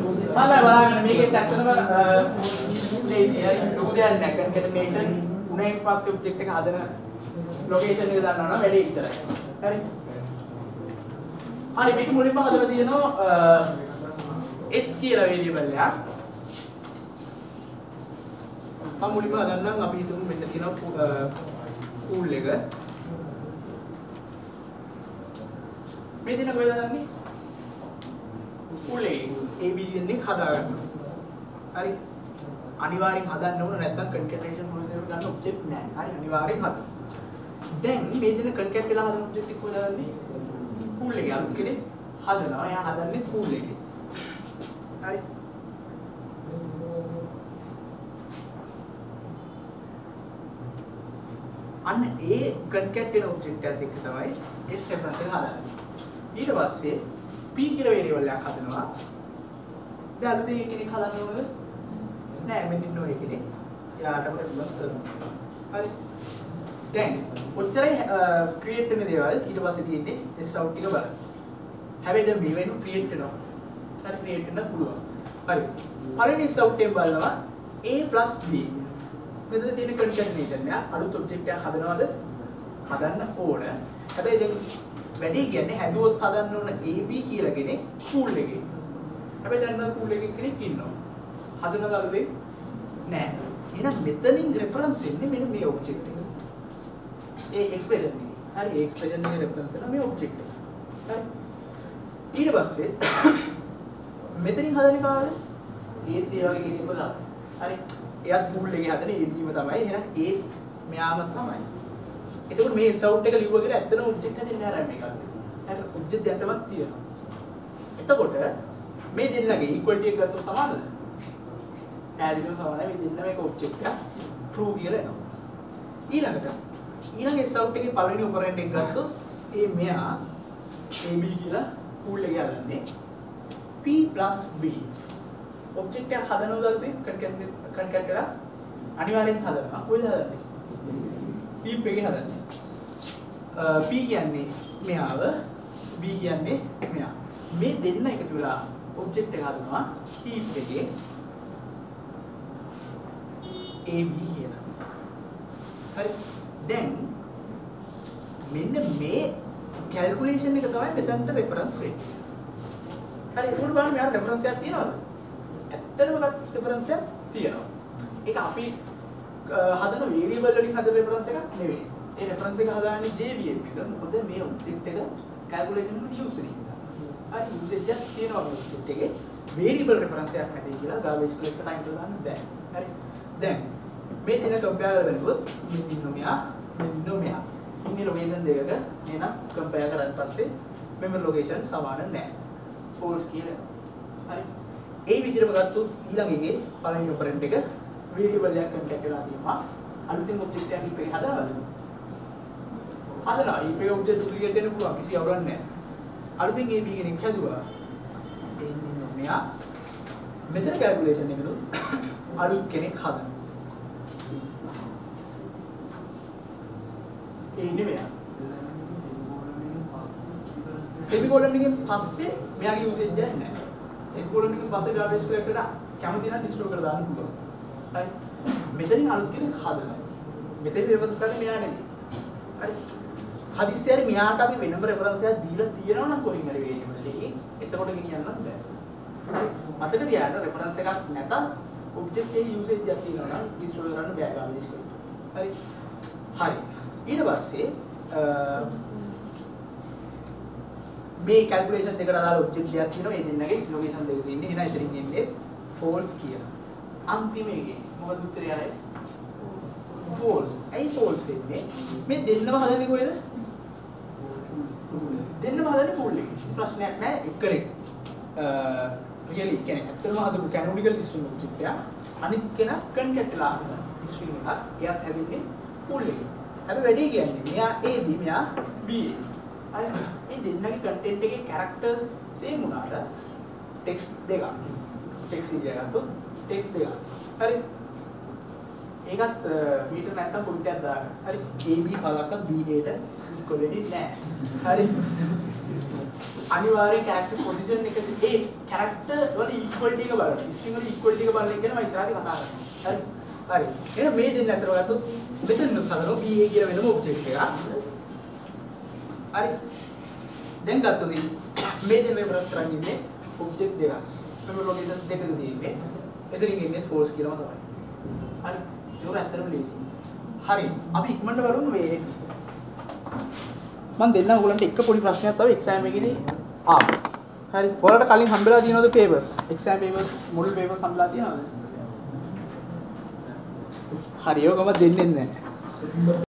මම බලන්න මේකේ ඇත්තටම ලේසි හරි ලොකු දෙයක් නෑ කන්කැටිනේෂන් උනෙන් පස්සේ ඔබ්ජෙක්ට් එක හදන ලොකේෂන් එක දන්නවා නම් වැඩි ඉතරයි හරි හරි මේක මුලින්ම හදලා තියෙනවා s කියලා වේරියබල් එකක් මම මුලින්ම හදන්නම් අපි හිතමු මෙතන තියෙනවා pool එක මේ දින කොහෙද හදන්නේ pool එකේ abc එකක් හදාගන්න හරි අනිවාර්යෙන් හදන්න ඕන නැත්නම් concatenation process එක ගන්න ඔබ්ජෙක්ට් නෑ හරි අනිවාර්යෙන් හදන්න දැන් මේ දින concat වෙලා හදන ඔබ්ජෙක්ට් එක කොහෙද හදන්නේ pool එකේ අලුත් කෙනෙක් හදනවා එයා හදන්නේ pool එකේ හරි අන්න ඒ concat වෙන ඔබ්ජෙක්ට් එකත් එක්ක තමයි s reference එක හදන්නේ ඊට පස්සේ p කියලා වේරියබල් එකක් හදනවා දැන් අලුතෙන් කෙනෙක් හදන්න ඕනද නෑ මෙන්න ඉන්න ඔය කෙනෙක් එයාටම reference කරනවා හරි දැන් ඔච්චරයි ක්‍රියේට් වෙන දේවල් ඊට පස්සේ තියෙන්නේ s out එක බලන්න හැබැයි දැන් මේ වෙනු ක්‍රියේට් වෙනවා හරි ක්‍රියේට් වෙන්න පුළුවන් හරි පළවෙනි s out එක බලනවා a + b මෙතන තියෙන concatenation එක අලුත් ඔබ්ජෙක්ට් එකක් හදනවද හදන්න ඕන හැබැයි දැන් වැඩි කියන්නේ හැදුවොත් හදන්න ඕන ab කියලා කෙනෙක් pool එකේ හැබැයි දැන් නම් pool එකේ කෙනෙක් ඉන්නවා හදනවද නෑ එහෙනම් මෙතනින් රෙෆරන්ස් වෙන්නේ මෙන්න මේ ඔබ්ජෙක්ට් එක ඒ එක්ස්ප්‍රෙෂන් එක හරි ඒ එක්ස්ප්‍රෙෂන් එකේ රෙෆරන්ස් එක මේ ඔබ්ජෙක්ට් එක හරි ඊට පස්සේ මෙතනින් හදන්නේ කාද ඒත් ඒ වගේ කෙනෙක් බලන්න හරි එයාත් pool එකේ හදන ABම තමයි එහෙනම් ඒත් මෙයාම තමයි එතකොට මේ සවුට් එක ලිව්වා කියලා ඇත්තටම ඔබ්ජෙක්ට් හදන්නේ නැහැ රැම් එකක් හරි ඔබ්ජෙක්ට් දෙකටවත් තියෙනවා එතකොට මේ දෙන්නගේ ඉක්වලිටි එක ගත්තොත් සමානද පැහැදිලිව සමානයි මේ දෙන්න මේක ඔබ්ජෙක්ට් එක true කියලා එනවා ඊළඟ S out එකේ පළවෙනි ඔපරන්ඩ් එක ගත්තොත් ඒ මෙයා AB කියලා pool එකේ හදන්නේ P + B ඔබ්ජෙක්ට් එක හදනවද අපි කන්කැට් කරලා අනිවාර්යෙන් හදනවා කොහෙද හදන්නේ heap එකේ හදන්නේ P කියන්නේ මෙයාව B කියන්නේ මෙයා මේ දෙන්න එකතු වෙලා ඔබ්ජෙක්ට් එක හදනවා heap එකේ AB කියලා හරි දැන් මෙන්න මේ කැල්කියුලේෂන් එක තමයි මෙතනට රෙෆරන්ස් වෙන්නේ හරි ඒක බලන්න මෙයාට රෙෆරන්ස් එකක් තියෙනවද ඇත්තටම රෙෆරන්ස් එකක් තියෙනවා ඒක අපි හදන වේරියබල් වලින් හදන රෙෆරන්ස් එකක් නෙවෙයි ඒ රෙෆරන්ස් එක හදාන්නේ JVM එක මොකද මේ ඔබ්ජෙක්ට් එක කැල්කියුලේෂන් වලට යූස් වෙනවා හරි යූසේජ් එකක් තියෙනවා මේ ඔබ්ජෙක්ට් එකේ වේරියබල් රෙෆරන්ස් එකක් නැති කියලා ගාබේජ් ක්ලේට් එක ටයිම් කරලා දාන්න බෑ හරි දැන් මේ දෙන කම්පයර් කරනකොට මෙන්න මෙයා ඉන්නේ ලොකේෂන් දෙකක එහෙනම් කම්පයර් කරන් පස්සේ මෙමරි ලොකේෂන් සමාන නැහැ ෆෝල්ස් කියලා හරි ඒ විදිහටම ගත්තොත් ඊළඟ එකේ පළවෙනි ඔපරන්ඩ් එක වේරියබල් එකක් කන්ටැක්ට් කරලා තියෙනවා අලුතෙන් ඔබ්ජෙක්ට් එකක් ඉපේ හදනවද හදනවා ඉපේ ඔබ්ජෙක්ට් ඩුප්ලිකේට් වෙන්න පුළුවන් කිසි අවුලක් නැහැ අලුතෙන් AB කෙනෙක් හැදුවා එන්නේ මෙයා මෙතන කැල්කියුලේෂන් එකනොත් අලුත් කෙනෙක් හදනවා ඒ ඉන්නේ මෙයා සෙමිකෝලන් එකෙන් පස්සේ මෙයාගේ යූසේජ් එකක් නැහැ සෙමිකෝලන් එකෙන් පස්සේ ගාබේජ් ක්ලේට් එකට කැමති නම් ඩිස්ට්‍රෝ කරලා දාන්න පුළුවන් හරි මෙතනින් අලුත් කෙනෙක් හදනවා මෙතන රෙෆරන්ස් කරන්නේ මෙයා නෙමෙයි හරි හදිස්සියට මෙයාට අපි වෙනම රෙෆරන්ස් එකක් දීලා තියෙනවා නම් කොහෙන් හරි වේරියබල් එකකින් එතකොට ගෙනියන්නත් බෑ හරි මතක තියාගන්න රෙෆරන්ස් එකක් නැතත් ඔබ්ජෙක්ට් එකේ යූසේජ් එකක් තියෙනවා නම් ඩිස්ට්‍රෝ කරන්න බෑ ගාබේජ් ක්ලේට් හරි හරි ඊට පස්සේ මේ කැල්කියුලේෂන් දෙකට අදාළ ඔබ්ජෙක්ට් දෙකක් තියෙනවා ඒ දෙන්නගේ ලොකේෂන් දෙක තියෙන්නේ එහෙනම් ඉතින් එන්නේ false කියලා අන්තිම එකේ මොකද උත්තරය ආයේ false ඇයි false එන්නේ මේ දෙන්නම හදන්නේ කොහෙද දෙන්නම හදන්නේ pool එකේ ප්‍රශ්නයක් නැහැ එක්කෙනෙක් really කියන්නේ ඇත්තටම හදපු canonical string ඔබ්ජෙක්ට් එක අනිත් කෙනා concat වෙලා හදන string එකක් එයාත් හැදෙන්නේ pool එකේ අපි වැඩි කියන්නේ මෙයා AB මෙයා BA. හරි. මේ දෙන්නගේ content එකේ characters same වුණාට text දෙකක්. text එක ගත්තොත් text දෙකක්. හරි. ඒකත් මීටර නැත්තම් පොයින්ට් එකක් දාගන්න. හරි. AB පළක්වත් BA ට equal වෙන්නේ නැහැ. හරි. අනිවාර්යෙන් character position එක ඒ character වල equality එක බලන්න. string වල equality එක බලන්න කියන මම ඉස්සරහදී කතා කරනවා. හරි. හරි. එහෙනම් මේ දෙන්න අතර ඔයගොල්ලෝ මෙතන හදනවා BA කියලා වෙනම object එකක්. හරි. දැන් ගත්තොත් මේ දෙන්න ප්‍රස් කරන්නේ ඉන්නේ object දෙකක්. මෙන්න locations දෙකක තියෙන්නේ. එතනින් ඉන්නේ false කියලාම තමයි. හරි. ඒක ඇත්තටම ලේසියි. හරි. අපි ඉක්මනට බලමු මේ මම දෙන්න ඔයගලන්ට එක පොඩි ප්‍රශ්නයක් තමයි exam එකේදී ආවා. හරි. ඔයාලට කලින් හම්බෙලා තියෙනවද papers? exam papers, model papers හම්බෙලා තියෙනවද? හරි. ඔයගම දෙන්නේ නැහැ.